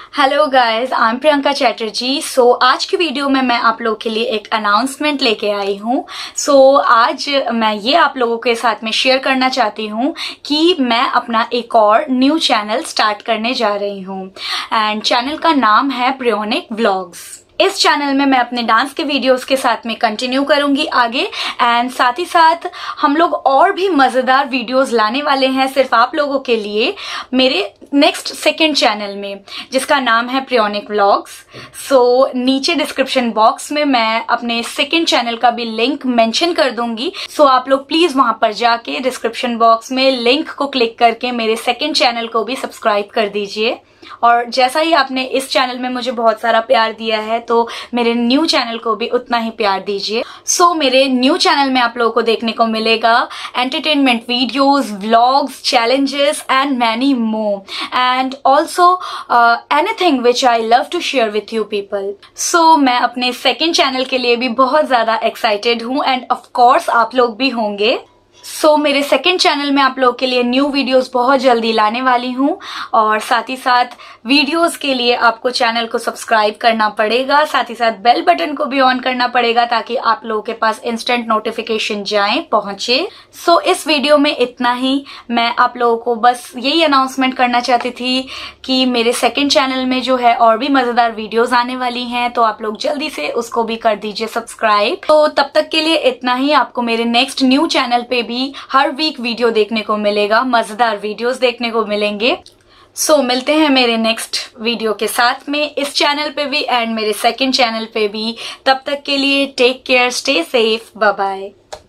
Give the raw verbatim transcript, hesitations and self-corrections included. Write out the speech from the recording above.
Hello guys, I am Priyanka Chatterjee. So आज की video में मैं आप लोगों के लिए एक अनाउंसमेंट लेके आई हूँ। सो so, आज मैं ये आप लोगों के साथ में शेयर करना चाहती हूँ कि मैं अपना एक और न्यू चैनल स्टार्ट करने जा रही हूँ एंड चैनल का नाम है प्रियोनिक व्लॉग्स। इस चैनल में मैं अपने डांस के वीडियोस के साथ में कंटिन्यू करूंगी आगे एंड साथ ही साथ हम लोग और भी मज़ेदार वीडियोस लाने वाले हैं सिर्फ आप लोगों के लिए मेरे नेक्स्ट सेकंड चैनल में, जिसका नाम है प्रियोनिक व्लॉग्स। सो नीचे डिस्क्रिप्शन बॉक्स में मैं अपने सेकंड चैनल का भी लिंक मेंशन कर दूंगी। सो so, आप लोग प्लीज वहां पर जाके डिस्क्रिप्शन बॉक्स में लिंक को क्लिक करके मेरे सेकंड चैनल को भी सब्सक्राइब कर दीजिए। और जैसा ही आपने इस चैनल में मुझे बहुत सारा प्यार दिया है तो मेरे न्यू चैनल को भी उतना ही प्यार दीजिए। सो so, मेरे न्यू चैनल में आप लोगों को देखने को मिलेगा entertainment videos, vlogs, challenges and many more and also anything which I love to share with you people. So मैं अपने सेकेंड चैनल के लिए भी बहुत ज्यादा एक्साइटेड हूँ एंड ऑफ कोर्स आप लोग भी होंगे। सो so, मेरे सेकंड चैनल में आप लोगों के लिए न्यू वीडियोस बहुत जल्दी लाने वाली हूँ और साथ ही साथ वीडियोस के लिए आपको चैनल को सब्सक्राइब करना पड़ेगा, साथ ही साथ बेल बटन को भी ऑन करना पड़ेगा ताकि आप लोगों के पास इंस्टेंट नोटिफिकेशन जाए पहुंचे। सो so, इस वीडियो में इतना ही। मैं आप लोगों को बस यही अनाउंसमेंट करना चाहती थी कि मेरे सेकेंड चैनल में जो है और भी मजेदार वीडियोज आने वाली हैं, तो आप लोग जल्दी से उसको भी कर दीजिए सब्सक्राइब। तो तब तक के लिए इतना ही। आपको मेरे नेक्स्ट न्यू चैनल पे भी हर वीक वीडियो देखने को मिलेगा, मजेदार वीडियोस देखने को मिलेंगे। सो so, मिलते हैं मेरे नेक्स्ट वीडियो के साथ में इस चैनल पे भी एंड मेरे सेकंड चैनल पे भी। तब तक के लिए take care, stay safe, bye bye.